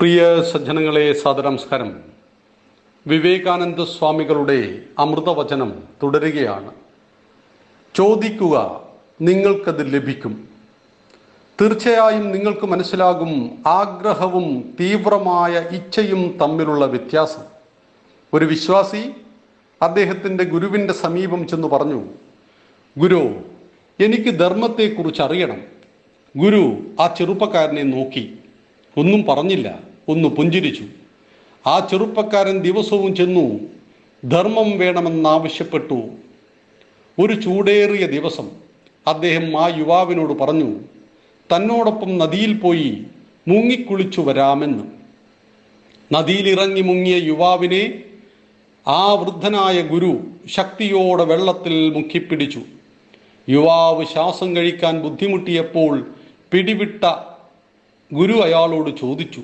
പ്രിയ സജ്ജനങ്ങളെ, സാദരനമസ്കാരം. വിവേകാനന്ദ സ്വാമികളുടെ അമൃതവചനം തുടരുകയാണ്. ചോദിക്കുക, നിങ്ങൾക്കത് ലഭിക്കും. തീർച്ചയായും നിങ്ങൾക്ക് മനസ്സിലാകും ആഗ്രഹവും തീവ്രമായ ഇച്ഛയും തമ്മിലുള്ള വ്യത്യാസം. ഒരു വിശ്വാസി അദ്ദേഹത്തിൻ്റെ ഗുരുവിൻ്റെ സമീപം ചെന്ന് പറഞ്ഞു, ഗുരു, എനിക്ക് ധർമ്മത്തെക്കുറിച്ച് അറിയണം. ഗുരു ആ ചെറുപ്പക്കാരനെ നോക്കി, ഒന്നും പറഞ്ഞില്ല, ഒന്ന് പുഞ്ചിരിച്ചു. ആ ചെറുപ്പക്കാരൻ ദിവസവും ചെന്നു ധർമ്മം വേണമെന്നാവശ്യപ്പെട്ടു. ഒരു ചൂടേറിയ ദിവസം അദ്ദേഹം ആ യുവാവിനോട് പറഞ്ഞു, തന്നോടൊപ്പം നദിയിൽ പോയി മുങ്ങിക്കുളിച്ചു വരാമെന്ന്. നദിയിലിറങ്ങി മുങ്ങിയ യുവാവിനെ ആ വൃദ്ധനായ ഗുരു ശക്തിയോടെ വെള്ളത്തിൽ മുക്കിപ്പിടിച്ചു. യുവാവ് ശ്വാസം കഴിക്കാൻ ബുദ്ധിമുട്ടിയപ്പോൾ പിടിവിട്ട ഗുരു അയാളോട് ചോദിച്ചു,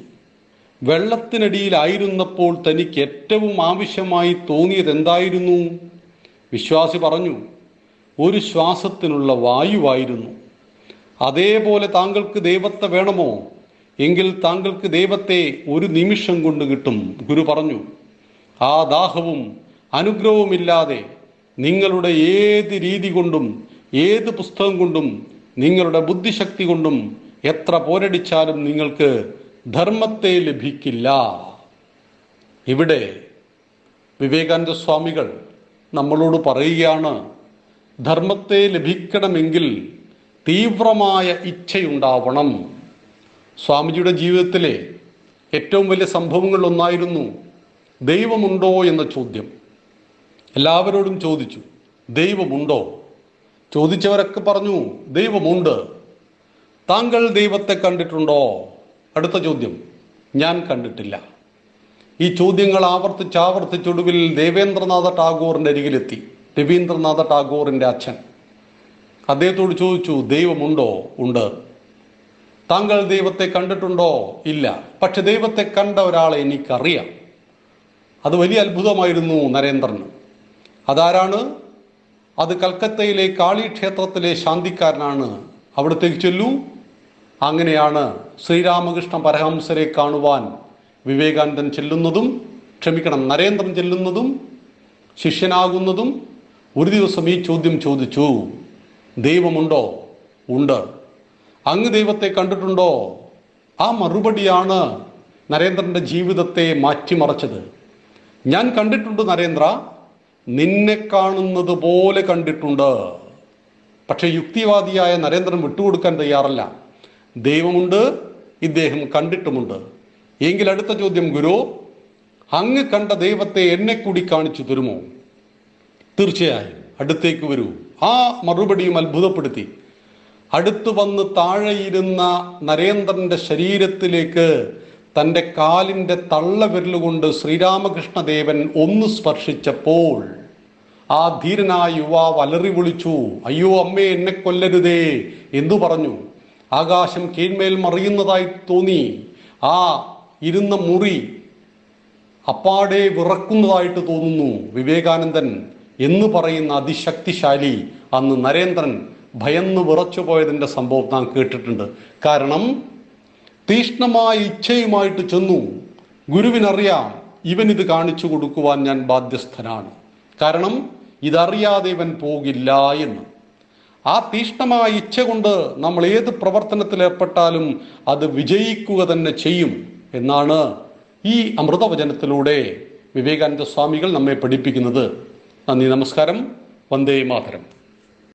വെള്ളത്തിനടിയിലായിരുന്നപ്പോൾ തനിക്ക് ഏറ്റവും ആവശ്യമായി തോന്നിയത് എന്തായിരുന്നു? വിശ്വാസി പറഞ്ഞു, ഒരു ശ്വാസത്തിനുള്ള വായുവായിരുന്നു. അതേപോലെ താങ്കൾക്ക് ദൈവത്തെ വേണമോ? എങ്കിൽ താങ്കൾക്ക് ദൈവത്തെ ഒരു നിമിഷം കൊണ്ട് കിട്ടും. ഗുരു പറഞ്ഞു, ആ ദാഹവും അനുഗ്രഹവുമില്ലാതെ നിങ്ങളുടെ ഏത് രീതി കൊണ്ടും ഏത് പുസ്തകം കൊണ്ടും നിങ്ങളുടെ ബുദ്ധിശക്തി കൊണ്ടും എത്ര പോരടിച്ചാലും നിങ്ങൾക്ക് ധർമ്മത്തെ ലഭിക്കില്ല. ഇവിടെ വിവേകാനന്ദ സ്വാമികൾ നമ്മളോട് പറയുകയാണ്, ധർമ്മത്തെ ലഭിക്കണമെങ്കിൽ തീവ്രമായ ഇച്ഛയുണ്ടാവണം. സ്വാമിജിയുടെ ജീവിതത്തിലെ ഏറ്റവും വലിയ സംഭവങ്ങളിലൊന്നായിരുന്നു ദൈവമുണ്ടോ എന്ന ചോദ്യം. എല്ലാവരോടും ചോദിച്ചു, ദൈവമുണ്ടോ? ചോദിച്ചവരൊക്കെ പറഞ്ഞു, ദൈവമുണ്ട്. താങ്കൾ ദൈവത്തെ കണ്ടിട്ടുണ്ടോ? അടുത്ത ചോദ്യം, ഞാൻ കണ്ടിട്ടില്ല. ഈ ചോദ്യങ്ങൾ ആവർത്തിച്ചൊടുവിൽ ദേവേന്ദ്രനാഥ ടാഗോറിൻ്റെ അരികിലെത്തി. രവീന്ദ്രനാഥ ടാഗോറിൻ്റെ അച്ഛൻ അദ്ദേഹത്തോട് ചോദിച്ചു, ദൈവമുണ്ടോ? ഉണ്ട്. താങ്കൾ ദൈവത്തെ കണ്ടിട്ടുണ്ടോ? ഇല്ല. പക്ഷെ ദൈവത്തെ കണ്ട ഒരാളെ എനിക്കറിയാം. അത് വലിയ അത്ഭുതമായിരുന്നു നരേന്ദ്രന്. അതാരാണ്? അത് കൽക്കത്തയിലെ കാളി ക്ഷേത്രത്തിലെ ശാന്തിക്കാരനാണ്. അവിടത്തേക്ക് ചെല്ലൂ. അങ്ങനെയാണ് ശ്രീരാമകൃഷ്ണ പരമഹംസരെ കാണുവാൻ നരേന്ദ്രൻ ചെല്ലുന്നതും ശിഷ്യനാകുന്നതും. ഒരു ദിവസം ഈ ചോദ്യം ചോദിച്ചു, ദൈവമുണ്ടോ? ഉണ്ട്. അങ്ങ് ദൈവത്തെ കണ്ടിട്ടുണ്ടോ? ആ മറുപടിയാണ് നരേന്ദ്രൻ്റെ ജീവിതത്തെ മാറ്റിമറിച്ചത്. ഞാൻ കണ്ടിട്ടുണ്ട് നരേന്ദ്ര, നിന്നെ കാണുന്നത് പോലെ കണ്ടിട്ടുണ്ട്. പക്ഷെ യുക്തിവാദിയായ നരേന്ദ്രൻ വിട്ടുകൊടുക്കാൻ തയ്യാറല്ല. ദൈവമുണ്ട്, ഇദ്ദേഹം കണ്ടിട്ടുമുണ്ട്. എങ്കിൽ അടുത്ത ചോദ്യം, ഗുരു, അങ്ങ് കണ്ട ദൈവത്തെ എന്നെ കൂടി കാണിച്ചു തരുമോ? തീർച്ചയായും, അടുത്തേക്ക് വരൂ. ആ മറുപടിയും അത്ഭുതപ്പെടുത്തി. അടുത്തു വന്ന് താഴെയിരുന്ന നരേന്ദ്രന്റെ ശരീരത്തിലേക്ക് തൻ്റെ കാലിൻ്റെ തള്ളവിരലുകൊണ്ട് ശ്രീരാമകൃഷ്ണദേവൻ ഒന്ന് സ്പർശിച്ചപ്പോൾ ആ ധീരനായ യുവാവ് അലറി വിളിച്ചു, അയ്യോ അമ്മേ, എന്നെ കൊല്ലരുതേ എന്നു പറഞ്ഞു. ആകാശം കീഴ്മേൽ മറിയുന്നതായി തോന്നി. ആ ഇരുന്ന മുറി അപ്പാടെ വിറക്കുന്നതായിട്ട് തോന്നുന്നു. വിവേകാനന്ദൻ എന്ന് പറയുന്ന അതിശക്തിശാലി അന്ന് നരേന്ദ്രൻ ഭയന്ന് വിറച്ചു പോയതിൻ്റെ സംഭവം നാം കേട്ടിട്ടുണ്ട്. കാരണം തീഷ്ണമായ ഇച്ഛയുമായിട്ട് ചെന്നു. ഗുരുവിനറിയാം, ഇവനിത് കാണിച്ചു കൊടുക്കുവാൻ ഞാൻ ബാധ്യസ്ഥനാണ്. കാരണം ഇതറിയാതെ ഇവൻ പോകില്ല എന്ന്. ആ തീഷ്ണമായ ഇച്ഛ കൊണ്ട് നമ്മൾ ഏത് പ്രവർത്തനത്തിൽ ഏർപ്പെട്ടാലും അത് വിജയിക്കുക തന്നെ ചെയ്യും എന്നാണ് ഈ അമൃതവചനത്തിലൂടെ വിവേകാനന്ദ സ്വാമികൾ നമ്മെ പഠിപ്പിക്കുന്നത്. നന്ദി, നമസ്കാരം. വന്ദേ മാതരം.